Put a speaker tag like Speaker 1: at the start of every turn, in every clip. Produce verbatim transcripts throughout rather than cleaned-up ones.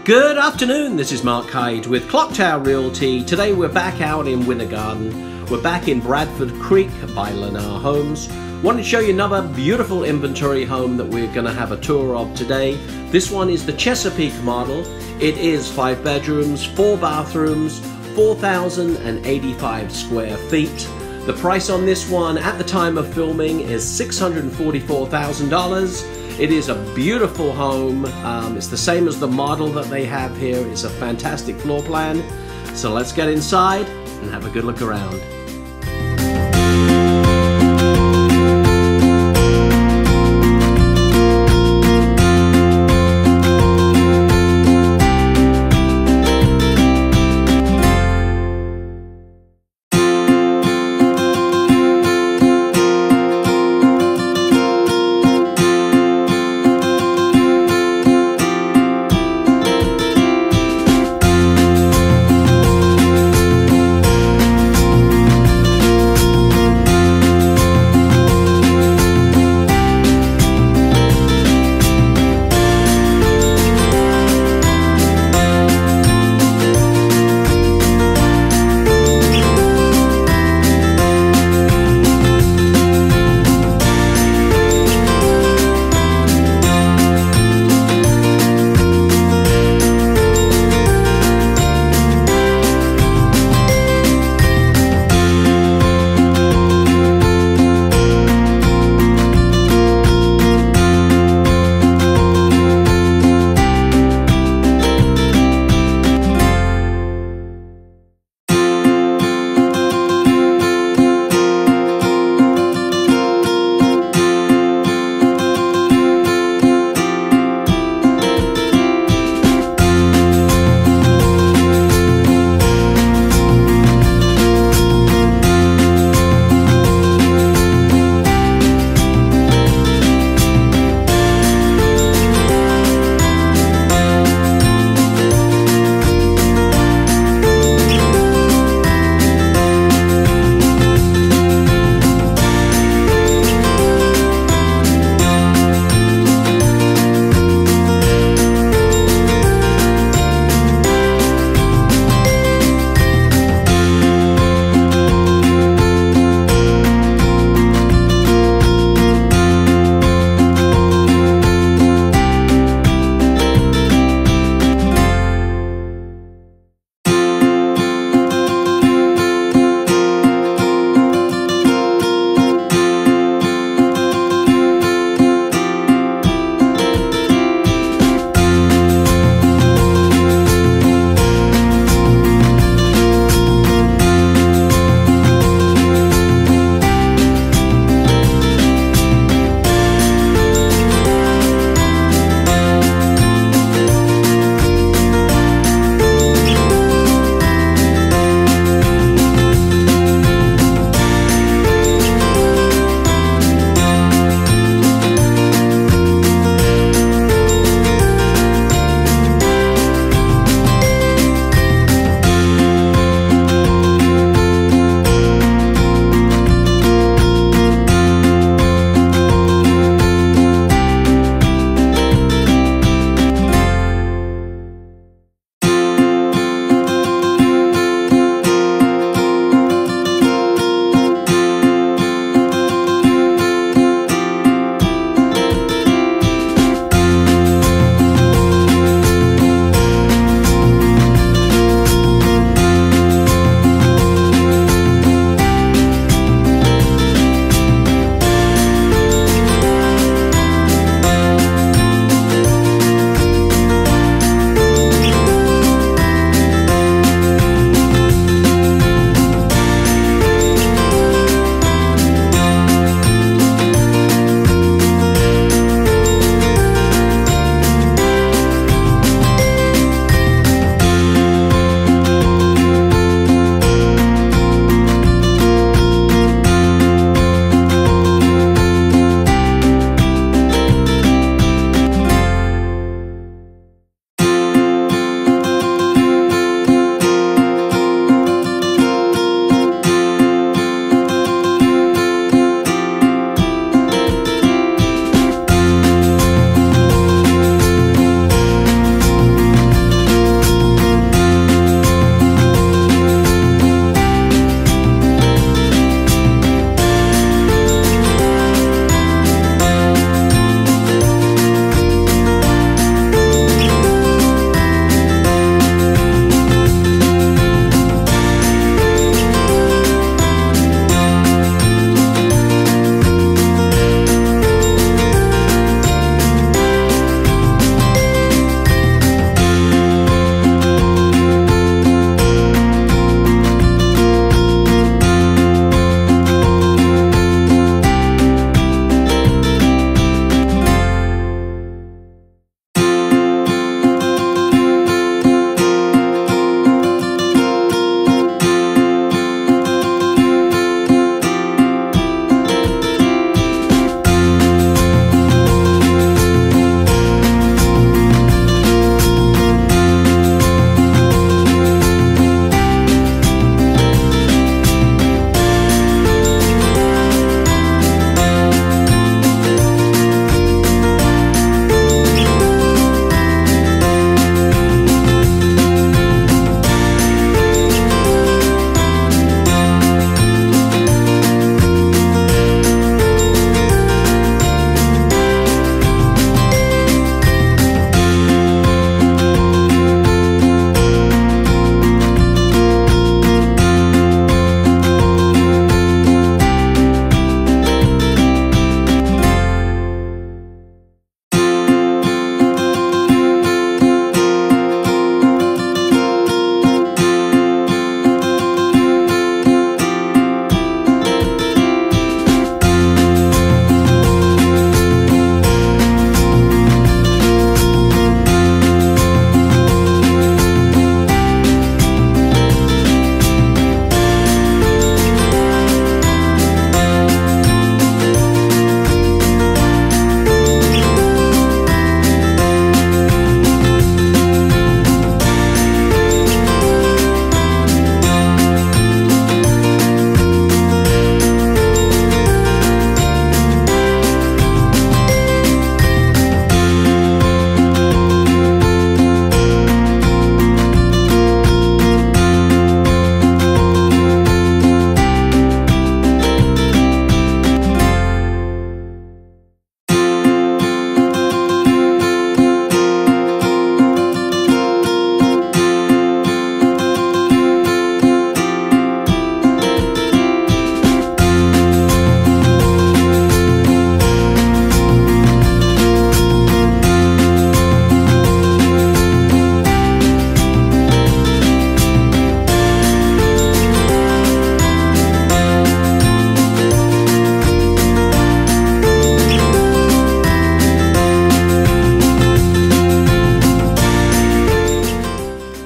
Speaker 1: Good afternoon, this is Mark Hyde with Clock Tower Realty. Today we're back out in Winter Garden. We're back in Bradford Creek by Lennar Homes. Wanted to show you another beautiful inventory home that we're going to have a tour of today. This one is the Chesapeake model. It is five bedrooms, four bathrooms, four thousand eighty-five square feet. The price on this one at the time of filming is six hundred forty-four thousand dollars. It is a beautiful home. Um, it's the same as the model that they have here. It's a fantastic floor plan. So let's get inside and have a good look around.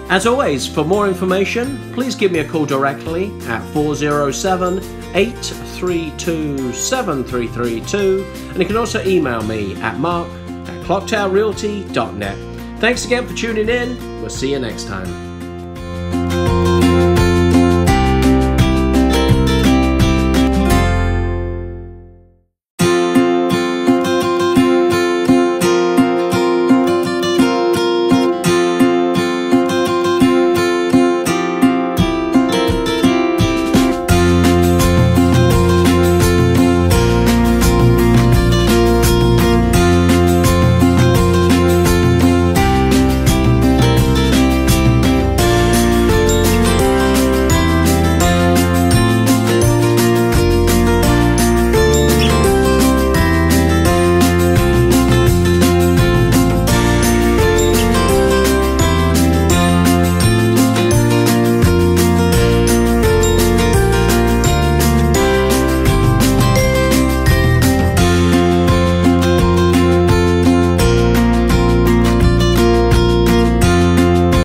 Speaker 1: As always, for more information, please give me a call directly at four oh seven, eight three two, seven three three two, and you can also email me at mark at clocktower realty dot net. Thanks again for tuning in. We'll see you next time.